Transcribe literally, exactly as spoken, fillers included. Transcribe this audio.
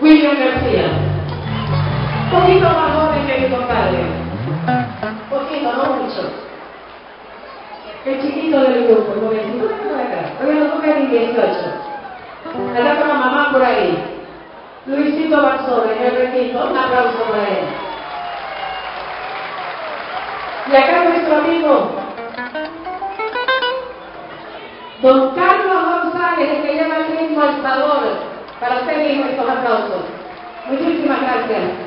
William García. Un poquito más joven que mi compadre. Poquito, no mucho. El chiquito del grupo, el jovencito, ven por acá. Todavía no toca ni dieciocho. Anda con la mamá por ahí. Luisito Barzón, en el requito. Un aplauso para él. Y acá nuestro amigo don Carlos González, el que lleva el ritmo al sabor. Para usted mismo estos aplausos. Muchísimas gracias.